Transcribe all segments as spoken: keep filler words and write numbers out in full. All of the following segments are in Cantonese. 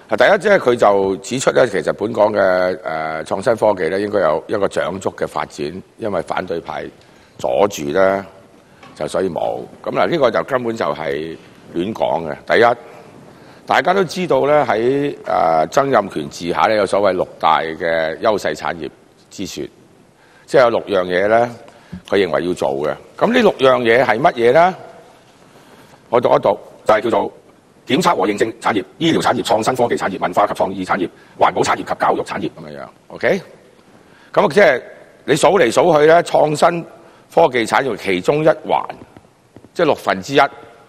第一，即係佢就指出咧，其實本港嘅誒、呃、創新科技咧應該有一個長足嘅發展，因為反對派阻住咧，就所以冇。咁嗱，呢個就根本就係亂講嘅。第一，大家都知道咧喺誒曾蔭權治下咧有所謂六大嘅優勢產業之説，即係有六樣嘢咧，佢認為要做嘅。咁呢六樣嘢係乜嘢咧？我讀一讀，就係、是、叫做檢測和認證產業、醫療產業、創新科技產業、文化及創意產業、環保產業及教育產業咁樣樣。OK， 咁即係你數嚟數去咧，創新科技產業其中一環，即係六分之一。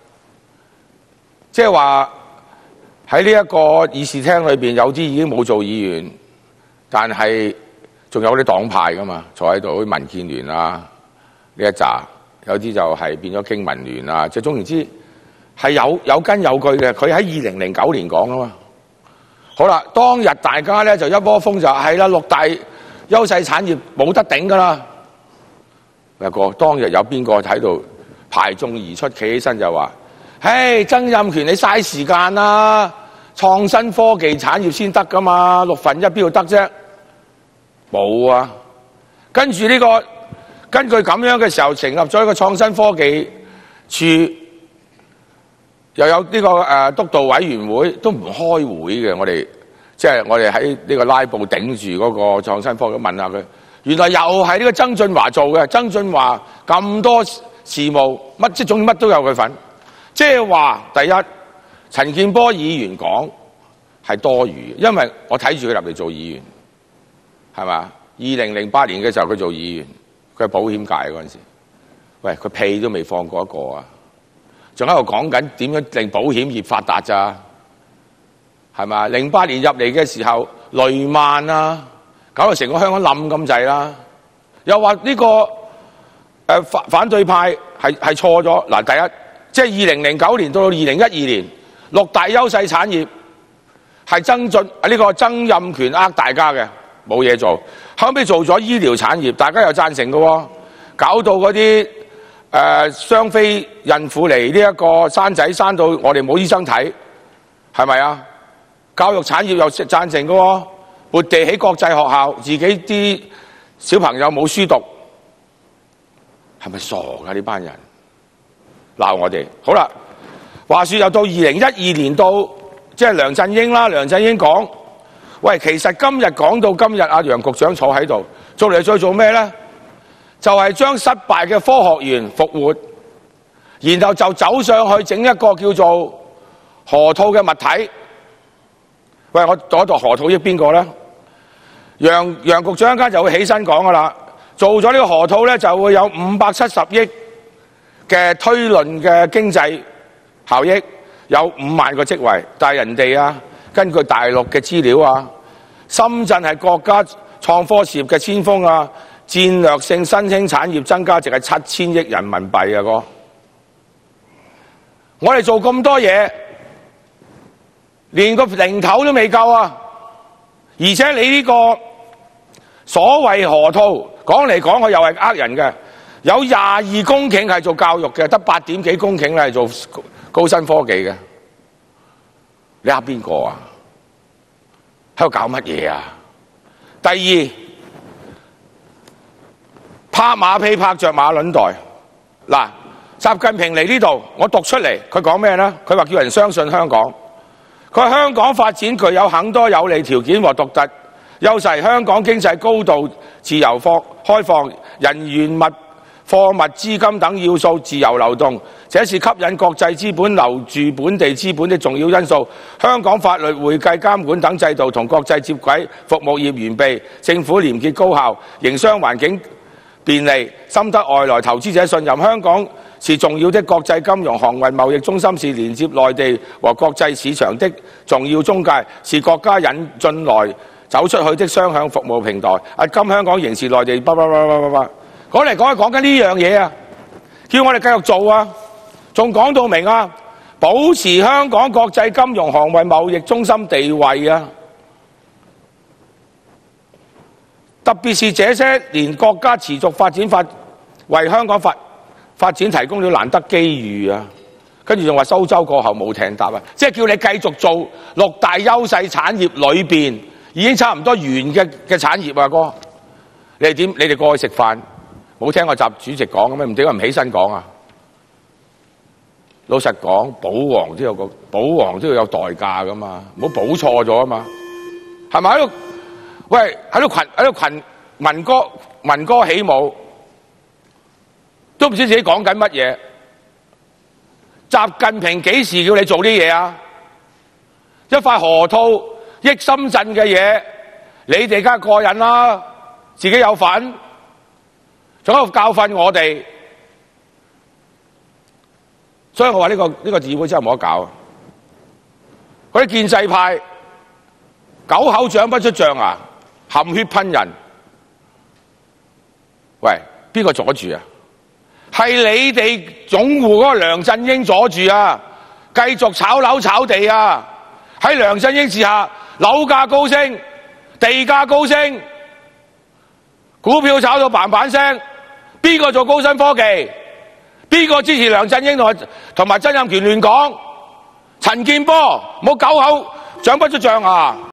即係話喺呢一個議事廳裏邊，有啲已經冇做議員，但係仲有啲黨派噶嘛，坐喺度，好似民建聯啊呢一紮，有啲就係變咗經民聯啊，即係總言之。係有有根有據嘅，佢喺二零零九年講啊嘛。好啦，當日大家咧就一窩蜂就係啦，六大優勢產業冇得頂噶啦。不過當日有邊個喺度排眾而出，企起身就話：唉，曾蔭權你嘥時間啦，創新科技產業先得噶嘛，六分一邊度得啫？冇啊。跟住呢個根據咁樣嘅時候，成立咗一個創新科技處。又有呢、這個誒、呃、督導委員會都唔開會嘅，我哋即係我哋喺呢個拉布頂住嗰個創新科技，問下佢，原來又係呢個曾俊華做嘅。曾俊華咁多事務，乜即係總之乜都有佢份。即係話第一，陳健波議員講係多餘，因為我睇住佢入嚟做議員，係嘛？二零零八年嘅時候佢做議員，佢係保險界嗰陣時，喂，佢屁都未放過一個啊！仲喺度講緊點樣令保險業發達咋，係嘛？零八年入嚟嘅時候，雷曼啊，搞到成個香港冧咁滯啦。又話呢、這個誒、呃、反反對派係係錯咗。嗱，第一，即係二零零九年到二零一二年，六大優勢產業係曾俊啊呢個曾蔭權呃大家嘅，冇嘢做。後尾做咗醫療產業，大家又贊成嘅喎，搞到嗰啲。誒、呃、雙非孕婦嚟呢一個生仔生到我哋冇醫生睇，係咪啊？教育產業又贊成嘅喎，撥地起國際學校，自己啲小朋友冇書讀，係咪傻㗎呢班人？鬧我哋。好啦，話說又到二零一二年到，即係梁振英啦，梁振英講：喂，其實今日講到今日，阿楊局長坐喺度，做嚟再做咩咧？就係將失敗嘅科學園復活，然後就走上去整一個叫做河套嘅物體。喂，我讀一讀河套益邊個咧？楊楊局長一間就會起身講噶啦，做咗呢個河套咧就會有五百七十億嘅推論嘅經濟效益，有五萬個職位。但係人哋啊，根據大陸嘅資料啊，深圳係國家創科事業嘅先鋒啊。戰略性新興產業增加值係七千億人民幣啊！哥，我哋做咁多嘢，連個零頭都未夠啊！而且你呢個所謂河套講嚟講去又係呃人嘅，有廿二公頃係做教育嘅，得八點幾公頃係做高新科技嘅。你呃邊個啊？喺度搞乜嘢啊？第二。拍馬屁拍着馬輪袋，嗱，習近平嚟呢度，我讀出嚟，佢講咩呢？佢話叫人相信香港，佢話香港發展具有很多有利條件和獨特優勢，香港經濟高度自由放開放，人員物貨物資金等要素自由流動，這是吸引國際資本留住本地資本的重要因素。香港法律、會計、監管等制度同國際接軌，服務業完備，政府廉潔高效，營商環境便利，深得外來投資者信任。香港是重要的國際金融、航運、貿易中心，是連接內地和國際市場的重要中介，是國家引進來走出去的雙向服務平台。啊，今香港仍是內地，叭叭叭叭叭叭，講嚟講去講緊呢樣嘢啊，叫我哋繼續做啊，仲講到明啊，保持香港國際金融、航運、貿易中心地位啊。特別是這些年國家持續發展法為香港發發展提供了難得機遇啊！ 跟住仲話蘇州過後冇艇搭啊！即係叫你繼續做六大優勢產業裏邊已經差唔多完嘅嘅產業啊，哥！你哋點？你哋過去食飯冇聽過習主席講嘅咩？唔點解唔起身講啊？老實講，保皇都有個保皇都要有代價噶嘛，唔好保錯咗啊嘛，係咪喺度？喂，喺度群喺度群民歌民歌起舞，都唔知自己講緊乜嘢。習近平幾時叫你做啲嘢啊？一塊河套益深圳嘅嘢，你哋梗係過癮啦，自己有份，仲喺度教訓我哋。所以我話呢、這個呢、這個議會真係冇得搞。嗰啲建制派狗口長不出象牙，含血噴人。喂，邊個阻住啊？係你哋擁護嗰個梁振英阻住啊！繼續炒樓炒地啊！喺梁振英之下，樓價高升，地價高升，股票炒到嘭嘭聲。邊個做高新科技？邊個支持梁振英同埋同埋曾蔭權亂講？陳健波冇狗口長不出象牙。